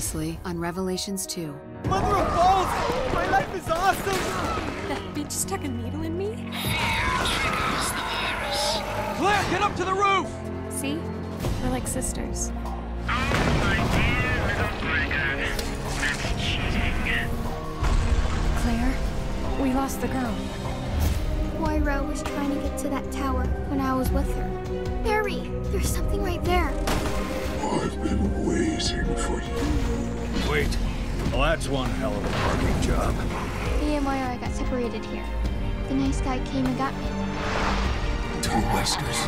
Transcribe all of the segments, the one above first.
previously on Revelations 2. Mother of balls! My life is awesome! That bitch stuck a needle in me? Fear triggers the virus. Claire, get up to the roof! See? We're like sisters. Oh, my dear little brother. That's cheating. Claire, we lost the girl. Moira was trying to get to that tower when I was with her. Barry, there's something right there. I've been waiting for you. Wait. Well, that's one hell of a parking job. Me and Moira got separated here. The nice guy came and got me. Two wasters.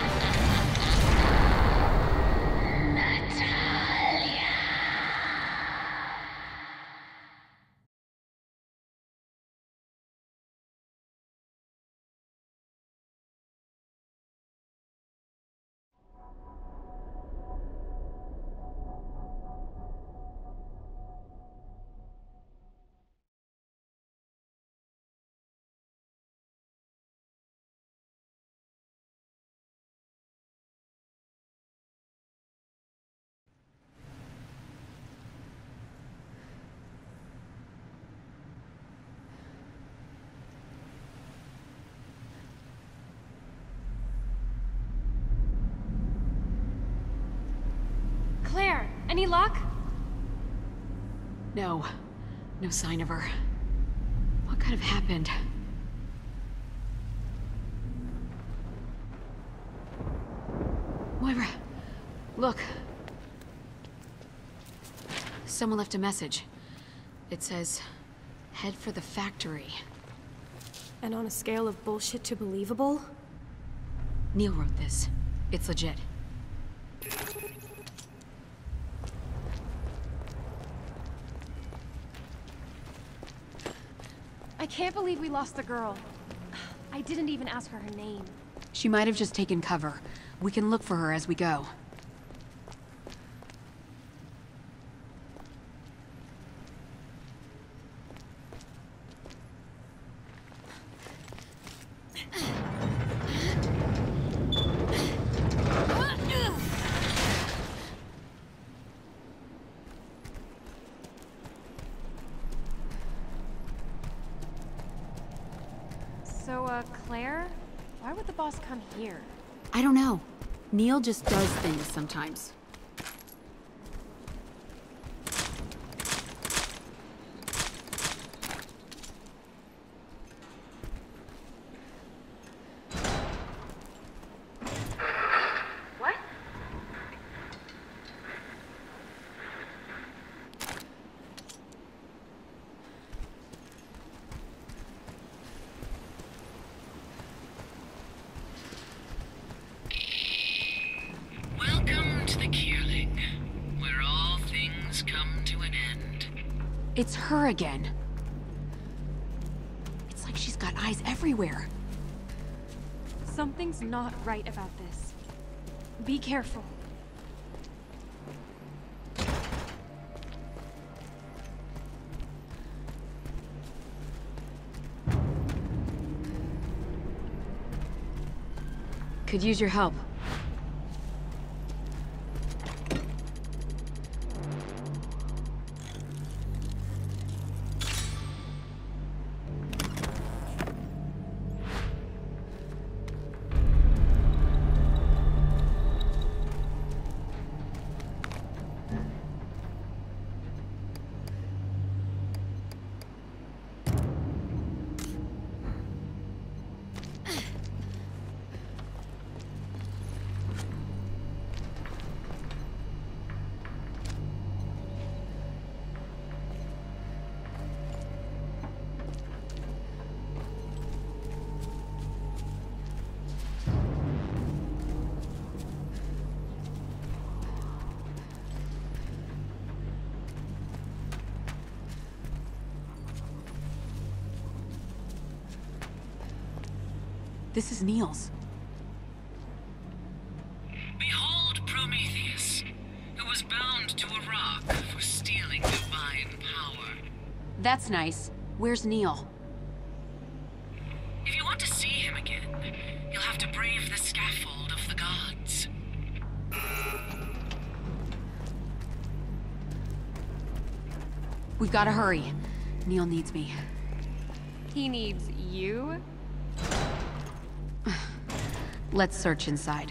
Claire, any luck? No. No sign of her. What could have happened? Moira, look. Someone left a message. It says, head for the factory. And on a scale of bullshit to believable? Neil wrote this. It's legit. I can't believe we lost the girl. I didn't even ask her name. She might have just taken cover. We can look for her as we go. So, Claire? Why would the boss come here? I don't know. Neil just does things sometimes. What? Welcome to the Kierling, where all things come to an end. It's her again. It's like she's got eyes everywhere. Something's not right about this. Be careful. Could use your help. This is Neil's. Behold Prometheus, who was bound to a rock for stealing divine power. That's nice. Where's Neil? If you want to see him again, you'll have to brave the scaffold of the gods. We've gotta hurry. Neil needs me. He needs you? Let's search inside.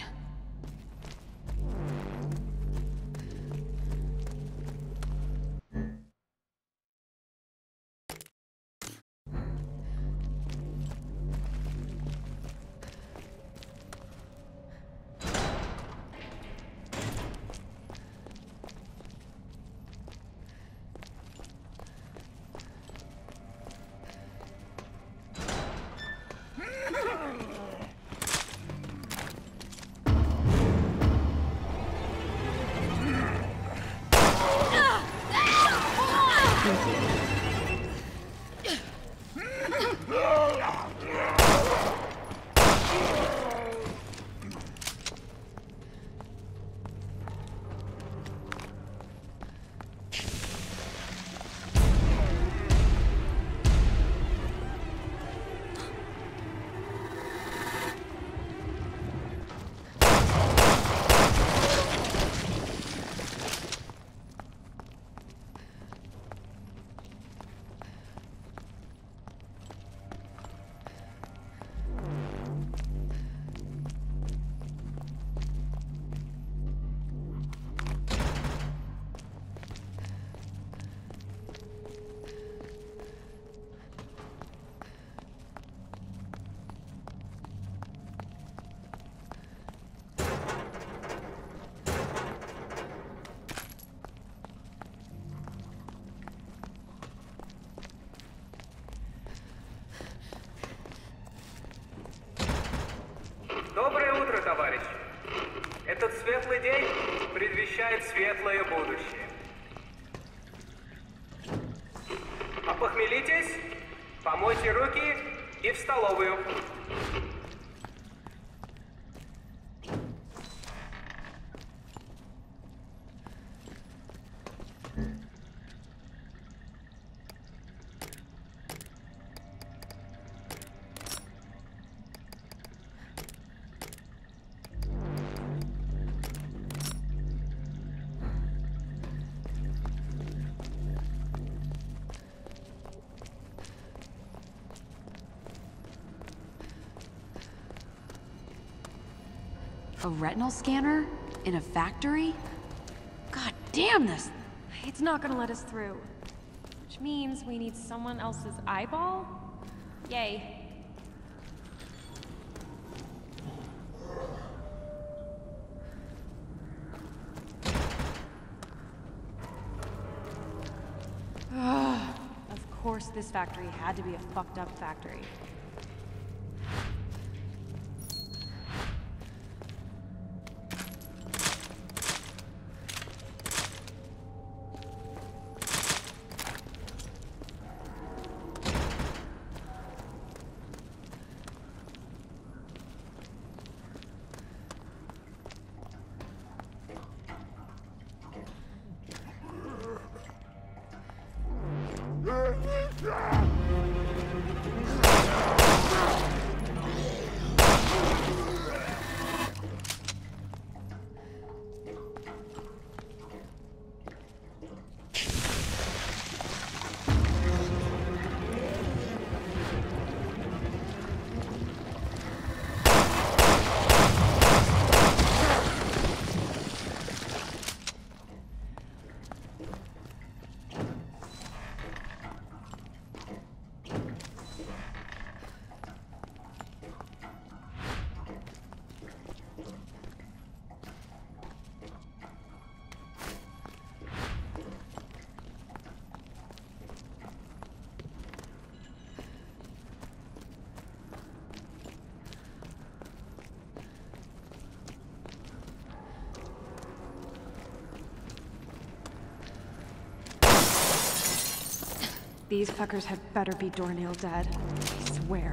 Доброе утро, товарищи! Этот светлый день предвещает светлое будущее. Опохмелитесь, помойте руки и в столовую. A retinal scanner? In a factory? God damn this! It's not gonna let us through. Which means we need someone else's eyeball? Yay. Of course this factory had to be a fucked up factory. These fuckers had better be doornail dead. I swear.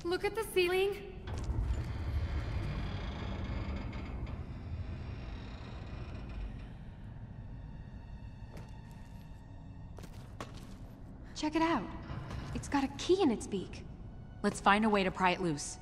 Look at the ceiling. Check it out. It's got a key in its beak. Let's find a way to pry it loose.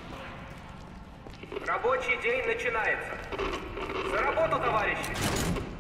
Рабочий день начинается. За работу, товарищи!